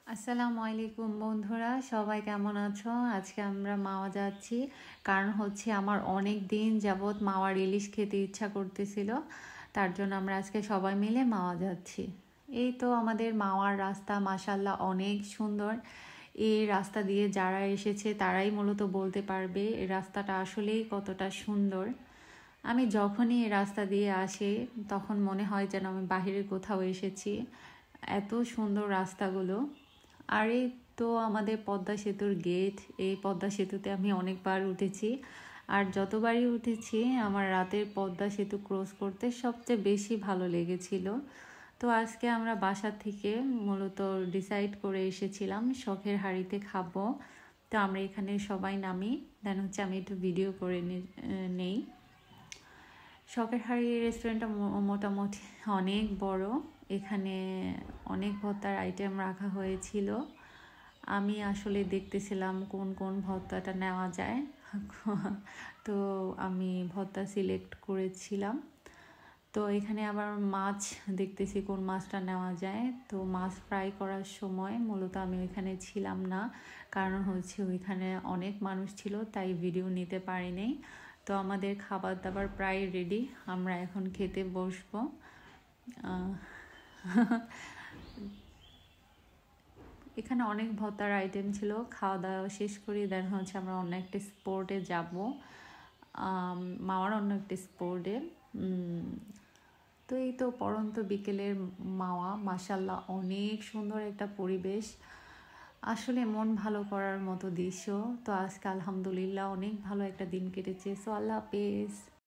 আসসালামু আলাইকুম বন্ধুরা, সবাই কেমন আছো? আজকে আমরা মাওয়া যাচ্ছি। কারণ হচ্ছে আমার অনেক দিন যাবৎ মাওয়ার ইলিশ খেতে ইচ্ছা করতেছিল। তার জন্য আমরা আজকে সবাই মিলে মাওয়া যাচ্ছি। এই তো আমাদের মাওয়ার রাস্তা মাশাআল্লাহ অনেক সুন্দর। এই রাস্তা দিয়ে যারা এসেছে তারাই মূলত বলতে পারবে এই রাস্তাটা আসলেই কতটা সুন্দর। আমি যখনই এই রাস্তা দিয়ে আসি তখন মনে হয় যেন আমি বাহিরে কোথাও এসেছি। এত সুন্দর রাস্তাগুলো। আর এই তো আমাদের পদ্মা সেতুর গেট। এই পদ্মা সেতুতে আমি অনেকবার উঠেছি। আর যতবারই উঠেছি আমার রাতের পদ্মা সেতু ক্রস করতে সবচেয়ে বেশি ভালো লেগেছিল। তো আজকে আমরা বাসা থেকে মূলত ডিসাইড করে এসেছিলাম শখের হাঁড়িতে খাবো। তো আমরা এখানে সবাই নামি, দেন হচ্ছে আমি একটু ভিডিও করে নেই। শখের হাঁড়ি রেস্টুরেন্টটা মোটামুটি অনেক বড়। এখানে অনেক ভর্তার আইটেম রাখা হয়েছিল। আমি আসলে দেখতেছিলাম কোন কোন ভর্তাটা নেওয়া যায়। তো আমি ভর্তা সিলেক্ট করেছিলাম। তো এখানে আবার মাছ দেখতেছি কোন মাছটা নেওয়া যায়। তো মাছ ফ্রাই করার সময় মূলত আমি ওইখানে ছিলাম না, কারণ হচ্ছে ওইখানে অনেক মানুষ ছিল, তাই ভিডিও নিতে পারিনি। তো আমাদের খাবার দাবার প্রায় রেডি, আমরা এখন খেতে বসবো। এখানে অনেক ভর্তার আইটেম ছিল। খাওয়া দাওয়া শেষ করি, দেন হচ্ছে আমরা অন্য একটা স্পোর্টে যাব, মাওয়ার অন্য একটা স্পোর্টে। তো এই তো পড়ন্ত বিকেলের মাওয়া, মাশাআল্লাহ অনেক সুন্দর একটা পরিবেশ, আসলে মন ভালো করার মতো দৃশ্য। তো আজকে আলহামদুলিল্লাহ অনেক ভালো একটা দিন কেটেছে। সো আল্লাহ হাফেজ।